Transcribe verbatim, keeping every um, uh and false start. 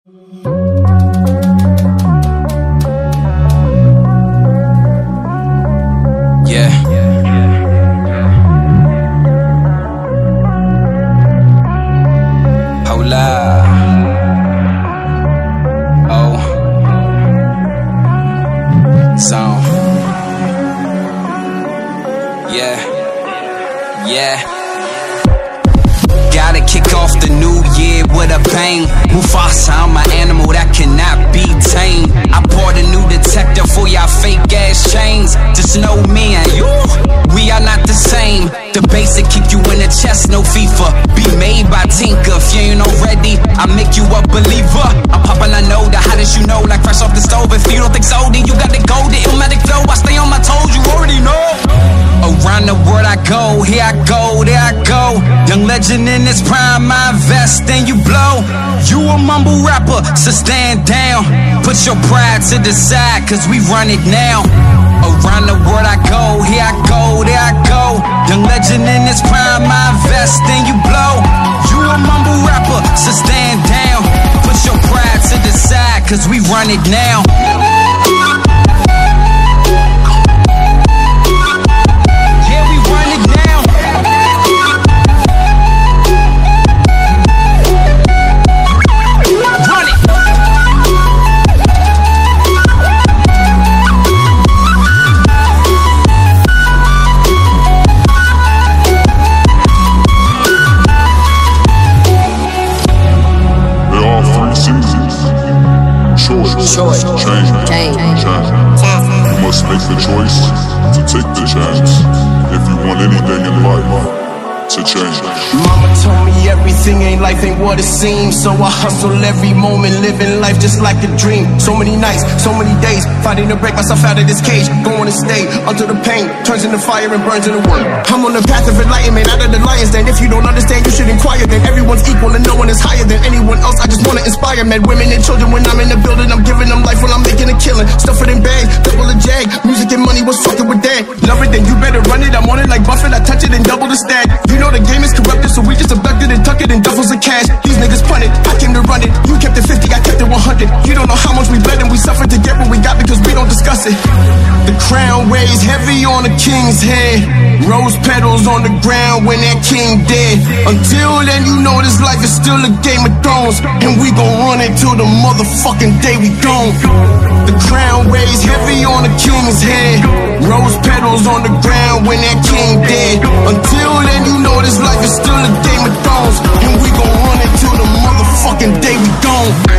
Yeah. Hola. Oh. Zone. Yeah. Yeah. Gotta kick off the new year with a bang. Mufasa, I'm an animal that cannot be tamed. I bought a new detector for y'all fake ass chains. Just know me and you, we are not the same. The basic kick you in the chest, no FIFA. Be made by Tinker, if you ain't already, I make you a believer. I'm poppin', I know, the hottest you know, like fresh off the stove. If you don't think so, then you got the gold, the Illmatic flow. I stay on my toes, you already know. Around the world I go, here I go, there I go. Young legend in his prime, I invest, then you blow. You a mumble rapper, so stand down. Put your pride to the side, cause we run it now. Around the world I go, here I go, there I go. Young legend in his prime, I invest, then you blow. You a mumble rapper, so stand down. Put your pride to the side, cause we run it now. Choice, change, change, change. You must make the choice to take the chance if you want anything in life to change. Mama told me everything ain't life ain't what it seems, so I hustle every moment, living life just like a dream. So many nights, so many days, fighting to break myself out of this cage. Going to stay until the pain turns into fire and burns into wood. I'm on the path of enlightenment, out of the lion's den. If you don't understand, you should inquire. Then everyone's equal and no one is higher than anyone else. I just wanna inspire men, women, and children. When I'm in the building, I'm giving them life while I'm making a killing. Stuff it in bags, double a jag. Music and money, what's fucking with that? Love it, then you better run it. I'm on it like Buffett, I touch it and double the stack. You know the game is corrupted, so we just abducted and tuck it in duffels of cash. These niggas punted, I came to run it. You kept it fifty, I kept it one hundred. You don't know how much we bled and we suffered to get what we got because we don't discuss it. The crown weighs heavy on the king's head. Rose petals on the ground when that king dead. Until then, you know this life is still a Game of Thrones, and we gon' run it till the motherfucking day we gone. The crown weighs heavy on the king's head. Rose petals on the ground when that king dead. Until then, you know this life is still a Game of Thrones, and we gon' run it till the motherfucking day we gone.